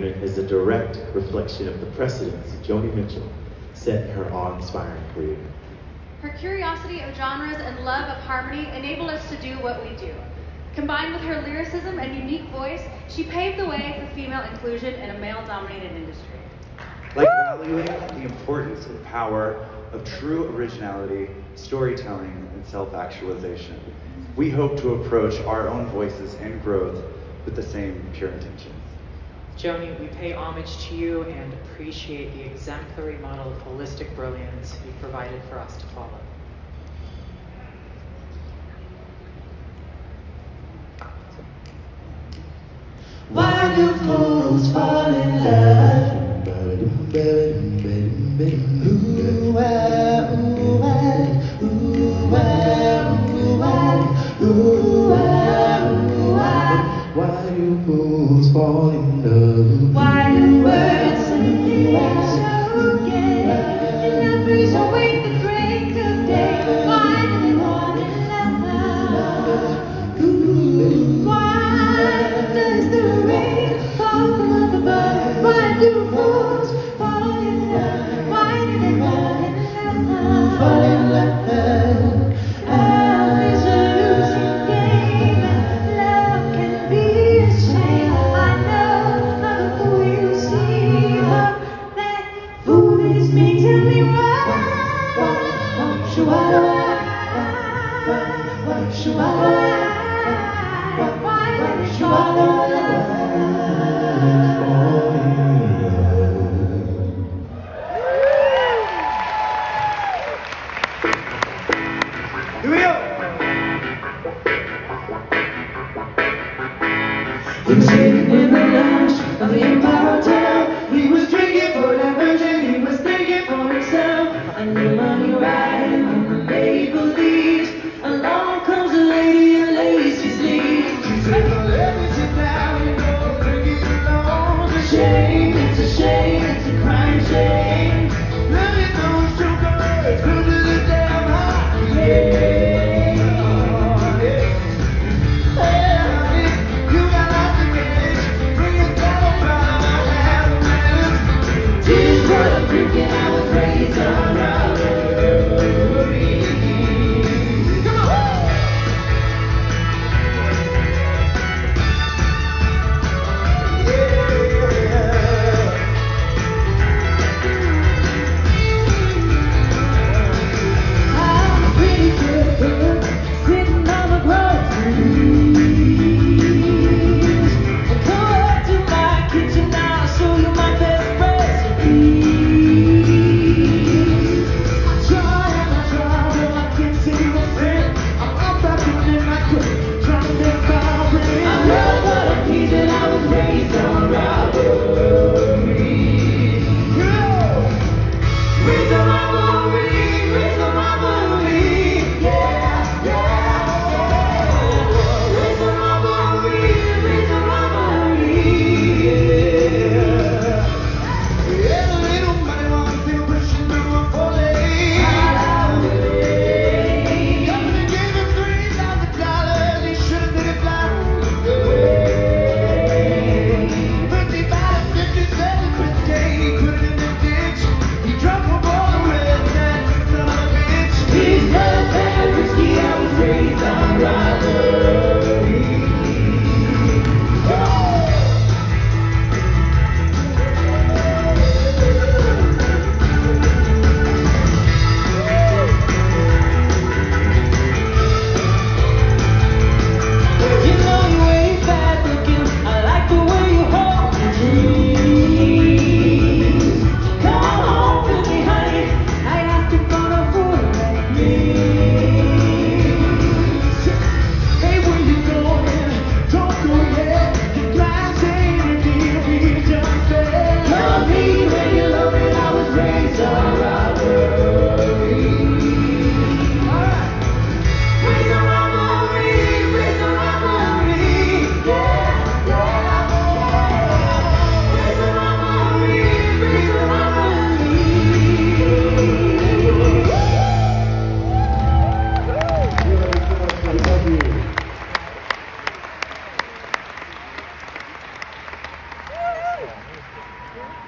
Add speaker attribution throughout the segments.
Speaker 1: unit is a direct reflection of the precedents Joni Mitchell set in her awe-inspiring career.
Speaker 2: Her curiosity of genres and love of harmony enabled us to do what we do. Combined with her lyricism and unique voice, she paved the way for female inclusion in a male-dominated industry.
Speaker 3: Like valuing the importance and power of true originality, storytelling, and self-actualization, we hope to approach our own voices and growth with the same pure intentions.
Speaker 4: Joni, we pay homage to you and appreciate the exemplary model of holistic brilliance you've provided for us to follow.
Speaker 5: Why do fools fall in love? Ooh, ah, ooh, ah, ooh, ah, ooh, ah, ooh, ah, ooh, ah. Why do fools fall in love? Why do birds sing so gay and not freeze awake the break of day? Why do they fall in love? Ooh, why does the rain fall from up above? Why do fools fall in love? Why do they fall in love? Fall in love. Love is a losing game. Love can be a shame. I know I'm a fool, you see. Oh, that fool is me. Tell me why.
Speaker 3: Here we go!
Speaker 5: He was sitting in the lounge of the Empire Hotel. He was drinking for diversion. He was thinking for himself. And the money riding on the maple leaves. Along comes a lady in lacy sleeves. She said, "Oh, let me sit down and go drink it alone." It's a shame, it's a shame, it's a crime shame. Let me those jokers go to the damn high. Yeah.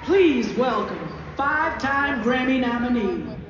Speaker 6: Please welcome 5-time Grammy nominee,